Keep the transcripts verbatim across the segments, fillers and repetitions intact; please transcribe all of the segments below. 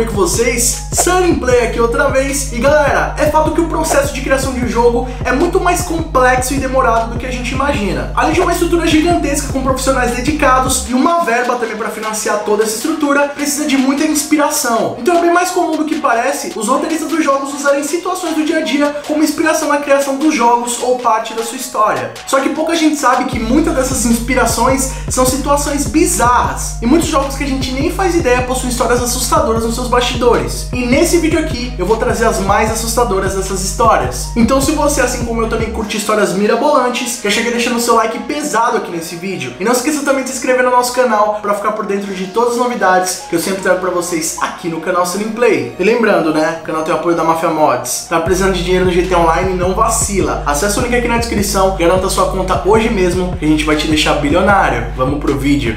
bem com vocês? Sunnyplay aqui outra vez. E galera, é fato que o processo de criação de um jogo é muito mais complexo e demorado do que a gente imagina. Além de uma estrutura gigantesca com profissionais dedicados e uma verba também para financiar toda essa estrutura, precisa de muita inspiração. Então é bem mais comum do que parece os roteiristas dos jogos usarem situações do dia a dia como inspiração na criação dos jogos ou parte da sua história. Só que pouca gente sabe que muitas dessas inspirações são situações bizarras. E muitos jogos que a gente nem faz ideia possuem histórias assustadoras nos seus bastidores. E nesse vídeo aqui eu vou trazer as mais assustadoras dessas histórias. Então se você, assim como eu, também curte histórias mirabolantes, já chega deixando o seu like pesado aqui nesse vídeo. E não esqueça também de se inscrever no nosso canal para ficar por dentro de todas as novidades que eu sempre trago para vocês aqui no canal Sunnyplay. E lembrando, né, o canal tem o apoio da Mafia Mods. Tá precisando de dinheiro no G T A Online? Não vacila. Acesse o link aqui na descrição, garanta sua conta hoje mesmo que a gente vai te deixar bilionário. Vamos pro vídeo.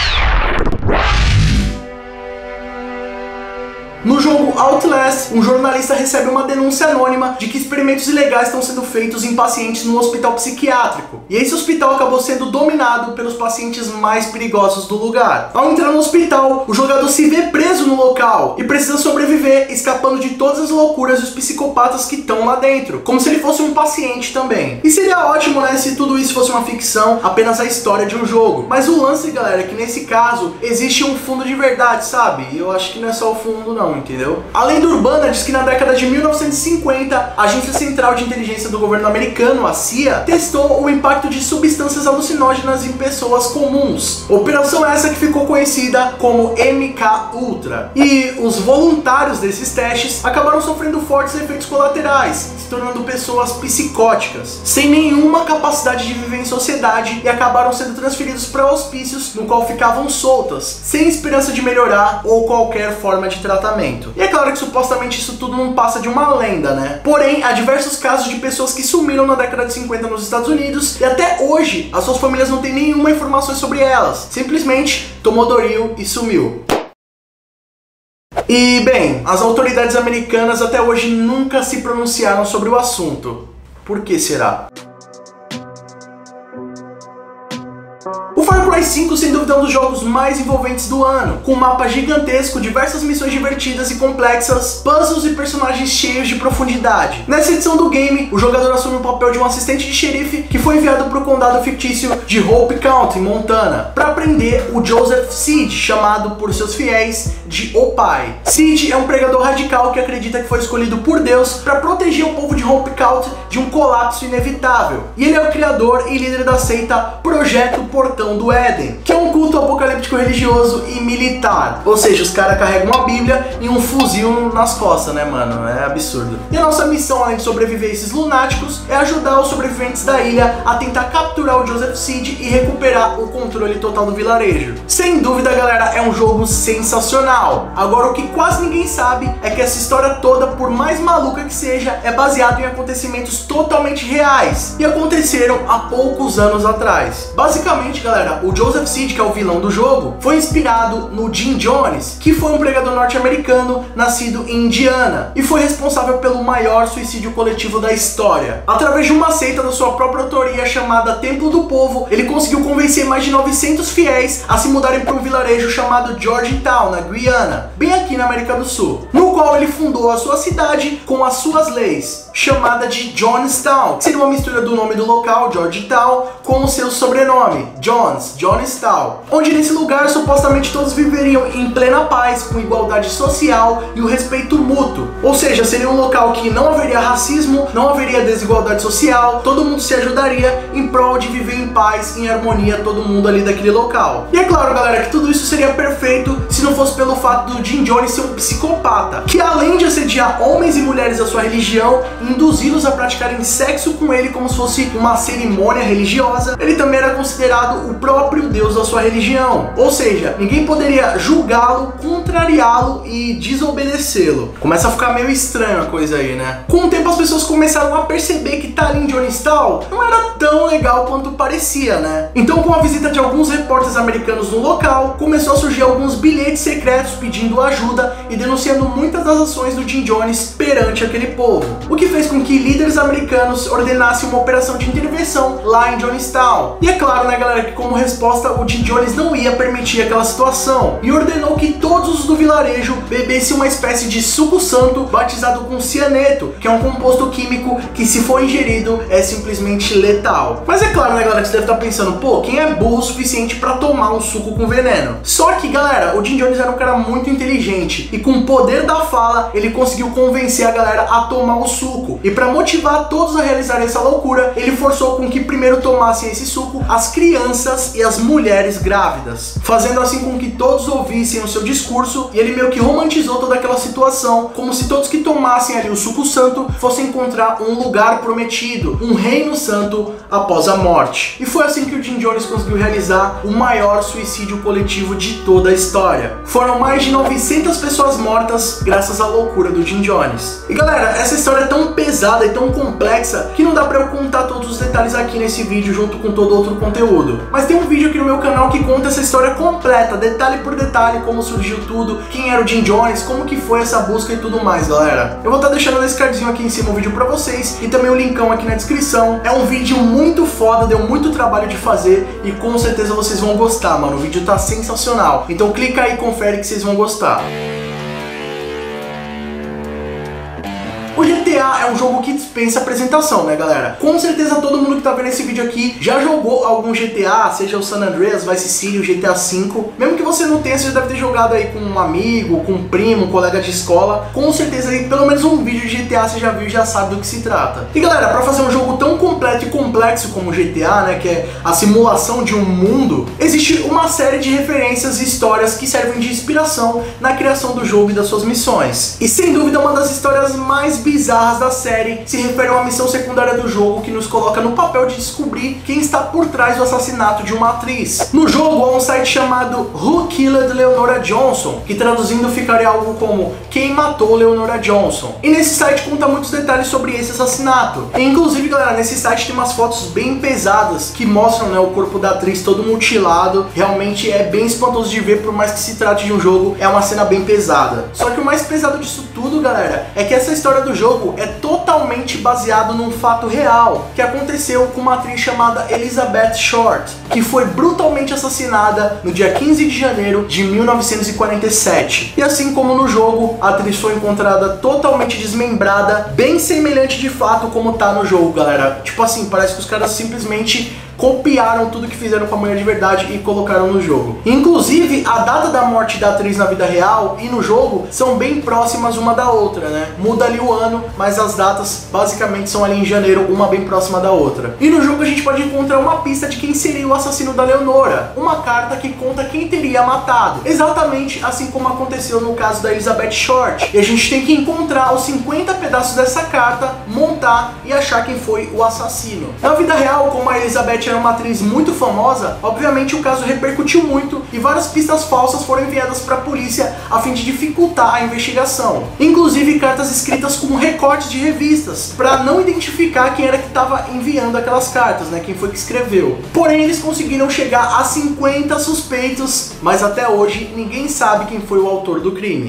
No jogo Outlast, um jornalista recebe uma denúncia anônima de que experimentos ilegais estão sendo feitos em pacientes no hospital psiquiátrico. E esse hospital acabou sendo dominado pelos pacientes mais perigosos do lugar. Ao entrar no hospital, o jogador se vê preso no local e precisa sobreviver, escapando de todas as loucuras e os psicopatas que estão lá dentro, como se ele fosse um paciente também. E seria ótimo, né, se tudo isso fosse uma ficção, apenas a história de um jogo. Mas o lance, galera, é que nesse caso existe um fundo de verdade, sabe? E eu acho que não é só o fundo não, entendeu? A lenda urbana diz que na década de mil novecentos e cinquenta, a Agência Central de Inteligência do Governo Americano, a C I A, testou o impacto de substâncias alucinógenas em pessoas comuns. Operação essa que ficou conhecida como M K Ultra. E os voluntários desses testes acabaram sofrendo fortes efeitos colaterais, se tornando pessoas psicóticas, sem nenhuma capacidade de viver em sociedade, e acabaram sendo transferidos para hospícios no qual ficavam soltas, sem esperança de melhorar ou qualquer forma de tratamento. E é claro que supostamente isso tudo não passa de uma lenda, né? Porém, há diversos casos de pessoas que sumiram na década de cinquenta nos Estados Unidos e até hoje as suas famílias não têm nenhuma informação sobre elas. Simplesmente tomou Doril e sumiu. E bem, as autoridades americanas até hoje nunca se pronunciaram sobre o assunto. Por que será? O Far Cry cinco, sem dúvida, é um dos jogos mais envolventes do ano, com um mapa gigantesco, diversas missões divertidas e complexas, puzzles e personagens cheios de profundidade. Nessa edição do game, o jogador assume o papel de um assistente de xerife que foi enviado para o condado fictício de Hope County, Montana, para prender o Joseph Seed, chamado por seus fiéis de O Pai. Seed é um pregador radical que acredita que foi escolhido por Deus para proteger o povo de Hope County de um colapso inevitável. E ele é o criador e líder da seita Projeto Portão do Éden, que é um culto apocalíptico religioso e militar. Ou seja, os caras carregam uma bíblia e um fuzil nas costas, né, mano? É absurdo. E a nossa missão, além de sobreviver a esses lunáticos, é ajudar os sobreviventes da ilha a tentar capturar o Joseph Seed e recuperar o controle total do vilarejo. Sem dúvida, galera, é um jogo sensacional. Agora, o que quase ninguém sabe é que essa história toda, por mais maluca que seja, é baseada em acontecimentos totalmente reais e aconteceram há poucos anos atrás. Basicamente, galera, o Joseph Seed, que é o vilão do jogo, foi inspirado no Jim Jones, que foi um pregador norte-americano nascido em Indiana e foi responsável pelo maior suicídio coletivo da história. Através de uma seita da sua própria autoria chamada Templo do Povo, ele conseguiu convencer mais de novecentos fiéis a se mudarem para um vilarejo chamado Georgetown, na Guiana, bem aqui na América do Sul, no qual ele fundou a sua cidade com as suas leis, chamada de Jonestown, que seria uma mistura do nome do local, Georgetown, com o seu sobrenome, Jones, Jonestown, onde nesse lugar supostamente todos viveriam em plena paz, com igualdade social e o respeito mútuo. Ou seja, seria um local que não haveria racismo, não haveria desigualdade social, todo mundo se ajudaria em prol de viver em paz, em harmonia, todo mundo ali daquele local. E é claro, galera, que tudo isso seria perfeito se não fosse pelo fato do Jim Jones ser um psicopata, que além de assediar homens e mulheres da sua religião e induzi-los a praticarem sexo com ele como se fosse uma cerimônia religiosa, ele também era considerado o próprio Deus da sua religião. Ou seja, ninguém poderia julgá-lo, contrariá-lo e desobedecê-lo. Começa a ficar meio estranho a coisa aí, né? Com o tempo as pessoas começaram a perceber que tá ali em Jonestown local não era tão legal quanto parecia, né? Então, com a visita de alguns repórteres americanos no local, começou a surgir alguns bilhetes secretos pedindo ajuda e denunciando muitas das ações do Jim Jones perante aquele povo, o que fez com que líderes americanos ordenassem uma operação de intervenção lá em Jonestown. E é claro, né, galera, que como resposta o Jim Jones não ia permitir aquela situação e ordenou que todos os do vilarejo bebessem uma espécie de suco santo batizado com cianeto, que é um composto químico que, se for ingerido, é simplesmente letal. Mas é claro, né, galera, que você deve estar pensando, pô, quem é burro o suficiente para tomar um suco com veneno? Só que, galera, o Jim Jones era um cara muito inteligente e, com o poder da fala, ele conseguiu convencer a galera a tomar o suco. E para motivar todos a realizarem essa loucura, ele forçou com que primeiro tomassem esse suco as crianças e as mulheres grávidas, fazendo assim com que todos ouvissem o seu discurso, e ele meio que romantizou toda aquela situação, como se todos que tomassem ali o suco santo fossem encontrar um lugar prometido, um reino santo após a morte. E foi assim que o Jim Jones conseguiu realizar o maior suicídio coletivo de toda a história. Foram mais de novecentas pessoas mortas graças à loucura do Jim Jones. E galera, essa história é tão pesada e tão complexa que não dá pra eu contar todos os detalhes aqui nesse vídeo junto com todo outro conteúdo. Mas tem um vídeo aqui no meu canal que conta essa história completa, detalhe por detalhe, como surgiu tudo, quem era o Jim Jones, como que foi essa busca e tudo mais, galera. Eu vou estar deixando nesse cardzinho aqui em cima o vídeo pra vocês e também o linkão aqui na descrição. É um vídeo muito foda, deu muito trabalho de fazer e com certeza vocês vão gostar, mano. O vídeo tá sensacional. Então clica aí e confere que vocês vão gostar. O G T A é um jogo que dispensa apresentação, né, galera? Com certeza todo mundo que tá vendo esse vídeo aqui já jogou algum G T A, seja o San Andreas, Vice City, o G T A cinco. Mesmo que você não tenha, você já deve ter jogado aí com um amigo, com um primo, um colega de escola. Com certeza aí, pelo menos um vídeo de G T A você já viu e já sabe do que se trata. E galera, pra fazer um jogo tão completo e complexo como o G T A, né, que é a simulação de um mundo, existe uma série de referências e histórias que servem de inspiração na criação do jogo e das suas missões. E sem dúvida uma das histórias mais bizarras da série se refere a uma missão secundária do jogo que nos coloca no papel de descobrir quem está por trás do assassinato de uma atriz. No jogo há um site chamado Who Killed Leonora Johnson, que traduzindo ficaria algo como Quem Matou Leonora Johnson. E nesse site conta muitos detalhes sobre esse assassinato. E, inclusive, galera, nesse site tem umas fotos bem pesadas que mostram, né, o corpo da atriz todo mutilado. Realmente é bem espantoso de ver, por mais que se trate de um jogo, é uma cena bem pesada. Só que o mais pesado disso tudo, galera, é que essa história do jogo é totalmente baseado num fato real que aconteceu com uma atriz chamada Elizabeth Short, que foi brutalmente assassinada no dia quinze de janeiro de mil novecentos e quarenta e sete. E assim como no jogo, a atriz foi encontrada totalmente desmembrada, bem semelhante de fato como tá no jogo, galera. Tipo assim, parece que os caras simplesmente copiaram tudo que fizeram com a mulher de verdade e colocaram no jogo. Inclusive, a data da morte da atriz na vida real e no jogo são bem próximas uma da outra, né? Muda ali o ano, mas as datas basicamente são ali em janeiro, uma bem próxima da outra. E no jogo a gente pode encontrar uma pista de quem seria o assassino da Leonora, uma carta que conta quem teria matado, exatamente assim como aconteceu no caso da Elizabeth Short. E a gente tem que encontrar os cinquenta pedaços dessa carta, montar e achar quem foi o assassino. Na vida real, como a Elizabeth era uma atriz muito famosa, obviamente o caso repercutiu muito e várias pistas falsas foram enviadas para a polícia a fim de dificultar a investigação. Inclusive cartas escritas com recortes de revistas, para não identificar quem era que estava enviando aquelas cartas, né, quem foi que escreveu. Porém, eles conseguiram chegar a cinquenta suspeitos, mas até hoje ninguém sabe quem foi o autor do crime.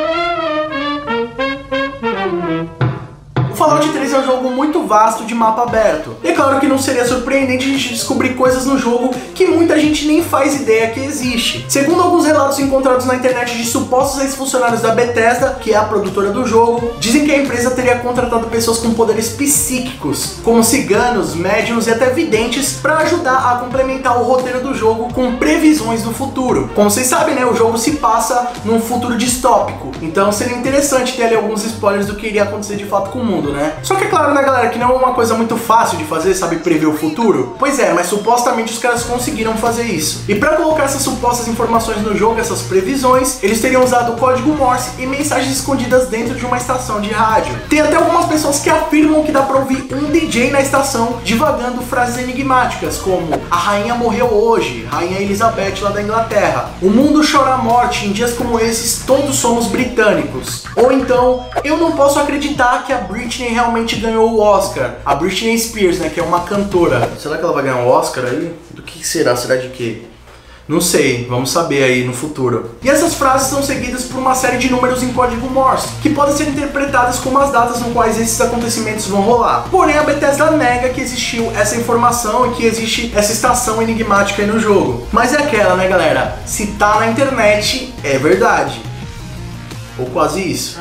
Fallout três é um jogo muito vasto de mapa aberto. E é claro que não seria surpreendente a gente descobrir coisas no jogo que muita gente nem faz ideia que existe. Segundo alguns relatos encontrados na internet de supostos ex-funcionários da Bethesda, que é a produtora do jogo, dizem que a empresa teria contratado pessoas com poderes psíquicos, como ciganos, médiums e até videntes, para ajudar a complementar o roteiro do jogo com previsões do futuro. Como vocês sabem, né, o jogo se passa num futuro distópico, então seria interessante ter ali alguns spoilers do que iria acontecer de fato com o mundo, né? Só que é claro, né, galera, que não é uma coisa muito fácil de fazer, sabe, prever o futuro? Pois é, mas supostamente os caras conseguiram fazer isso. E para colocar essas supostas informações no jogo, essas previsões, eles teriam usado o código Morse e mensagens escondidas dentro de uma estação de rádio. Tem até algumas pessoas que afirmam que dá pra ouvir um D J na estação divagando frases enigmáticas, como a rainha morreu hoje, rainha Elizabeth lá da Inglaterra, o mundo chora a morte, em dias como esses todos somos britânicos. Ou então, eu não posso acreditar que a Britney Britney realmente ganhou o Oscar. A Britney Spears, né, que é uma cantora. Será que ela vai ganhar um Oscar aí? Do que será? Será de quê? Não sei, vamos saber aí no futuro. E essas frases são seguidas por uma série de números em código Morse, que podem ser interpretadas como as datas no quais esses acontecimentos vão rolar. Porém, a Bethesda nega que existiu essa informação e que existe essa estação enigmática aí no jogo. Mas é aquela, né, galera? Se tá na internet, é verdade. Ou quase isso.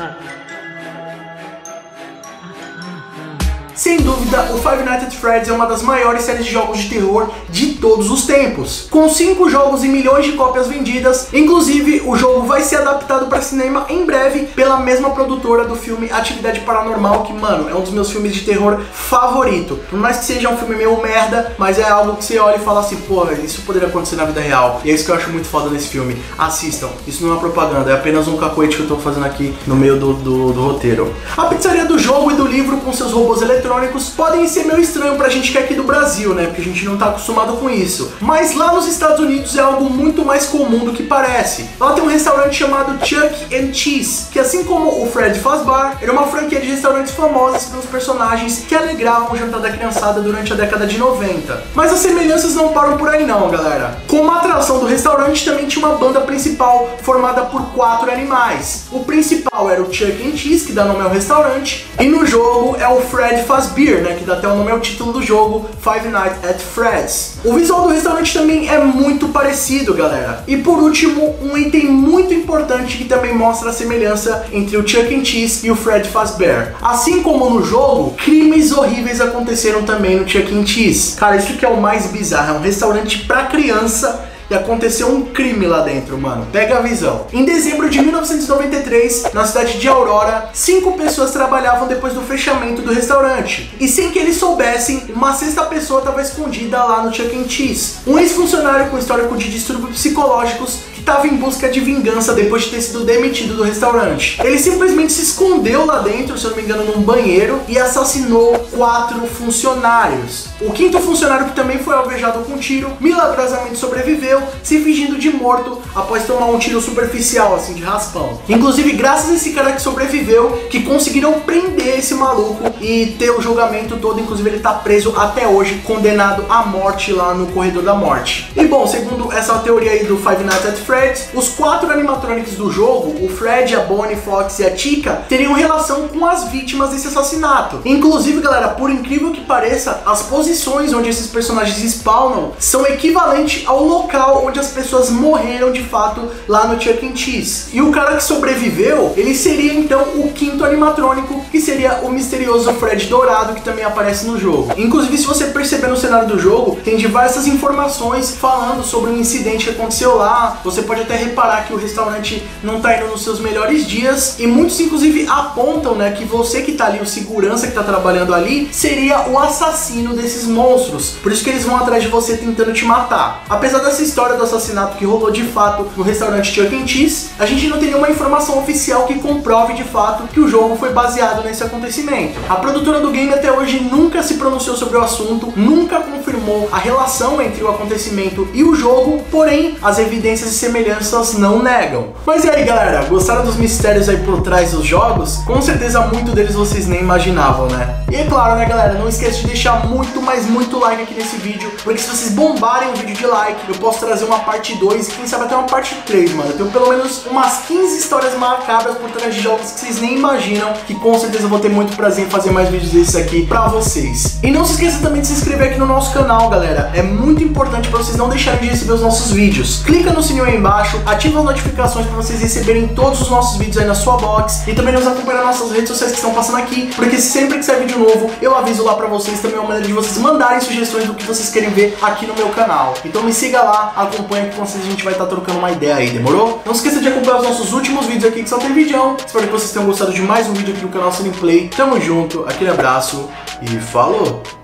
Sem dúvida, o Five Nights at Freddy's é uma das maiores séries de jogos de terror de todos os tempos. Com cinco jogos e milhões de cópias vendidas, inclusive o jogo vai ser adaptado para cinema em breve pela mesma produtora do filme Atividade Paranormal, que, mano, é um dos meus filmes de terror favorito. Por mais que seja um filme meio merda, mas é algo que você olha e fala assim, pô, isso poderia acontecer na vida real. E é isso que eu acho muito foda nesse filme. Assistam, isso não é propaganda, é apenas um cacoete que eu tô fazendo aqui no meio do, do, do roteiro. A pizzaria do jogo e do livro com seus robôs eletrônicos podem ser meio estranho pra gente que é aqui do Brasil, né? Porque a gente não tá acostumado com isso. Mas lá nos Estados Unidos é algo muito mais comum do que parece. Lá tem um restaurante chamado Chuck and Cheese, que assim como o Freddy Fazbear, era uma franquia de restaurantes famosos pelos personagens que alegravam o jantar da criançada durante a década de noventa. Mas as semelhanças não param por aí não, galera. Como a atração do restaurante também tinha uma banda principal formada por quatro animais. O principal era o Chuck and Cheese, que dá nome ao restaurante, e no jogo é o Freddy Fazbear, né, que dá até o nome ao título do jogo, Five Nights at Freddy's. O visual do restaurante também é muito parecido, galera. E por último, um item muito importante que também mostra a semelhança entre o Chuck and Cheese e o Freddy Fazbear. Assim como no jogo, crimes horríveis aconteceram também no Chuck and Cheese. Cara, isso que é o mais bizarro, é um restaurante pra criança e aconteceu um crime lá dentro, mano. Pega a visão. Em dezembro de mil novecentos e noventa e três, na cidade de Aurora, cinco pessoas trabalhavam depois do fechamento do restaurante. E sem que eles soubessem, uma sexta pessoa estava escondida lá no Chuck and Cheese. Um ex-funcionário com histórico de distúrbios psicológicos que estava em busca de vingança depois de ter sido demitido do restaurante. Ele simplesmente se escondeu lá dentro, se eu não me engano, num banheiro e assassinou quatro funcionários. O quinto funcionário, que também foi alvejado com um tiro, milagrosamente sobreviveu, se fingindo de morto após tomar um tiro superficial, assim, de raspão. Inclusive, graças a esse cara que sobreviveu, que conseguiram prender esse maluco e ter o julgamento todo. Inclusive, ele tá preso até hoje, condenado à morte lá no corredor da morte. E bom, segundo essa teoria aí do Five Nights at Freddy's, os quatro animatronics do jogo, o Fred, a Bonnie, Fox e a Chica, teriam relação com as vítimas desse assassinato. Inclusive, galera, por incrível que pareça, as posições onde esses personagens spawnam são equivalentes ao local onde as pessoas morreram de fato lá no Chuck and Cheese. E o cara que sobreviveu, ele seria então o quinto animatrônico, que seria o misterioso Fred Dourado, que também aparece no jogo. Inclusive, se você perceber no cenário do jogo, tem diversas informações falando sobre um incidente que aconteceu lá. Você pode até reparar que o restaurante não tá indo nos seus melhores dias, e muitos inclusive apontam, né, que você que tá ali, o segurança que tá trabalhando ali, seria o assassino desses monstros. Por isso que eles vão atrás de você tentando te matar. Apesar dessa história do assassinato que rolou de fato no restaurante Chuck and Cheese, a gente não tem nenhuma informação oficial que comprove de fato que o jogo foi baseado nesse acontecimento. A produtora do game até hoje nunca se pronunciou sobre o assunto, nunca confirmou a relação entre o acontecimento e o jogo, porém as evidências e semelhanças não negam. Mas e aí, galera, gostaram dos mistérios aí por trás dos jogos? Com certeza muito deles vocês nem imaginavam, né? E é claro, né, galera, não esqueça de deixar muito, mas muito like aqui nesse vídeo, porque se vocês bombarem o vídeo de like, eu posso trazer uma parte dois e quem sabe até uma parte três, mano. Eu tenho pelo menos umas quinze histórias macabras por trás de jogos que vocês nem imaginam, que com certeza eu vou ter muito prazer em fazer mais vídeos desses aqui pra vocês. E não se esqueça também de se inscrever aqui no nosso canal, galera. É muito importante pra vocês não deixarem de receber os nossos vídeos. Clica no sininho aí embaixo, ativa as notificações pra vocês receberem todos os nossos vídeos aí na sua box, e também nos acompanhar nas nossas redes sociais que estão passando aqui, porque sempre que sair vídeo novo, eu aviso lá pra vocês. Também é uma maneira de vocês mandarem sugestões do que vocês querem ver aqui no meu canal. Então me siga lá, acompanha que com vocês a gente vai estar trocando uma ideia aí, demorou? Não se esqueça de acompanhar os nossos últimos vídeos aqui, que só tem vídeo. Espero que vocês tenham gostado de mais um vídeo aqui no canal Cineplay. Tamo junto, aquele abraço e falou!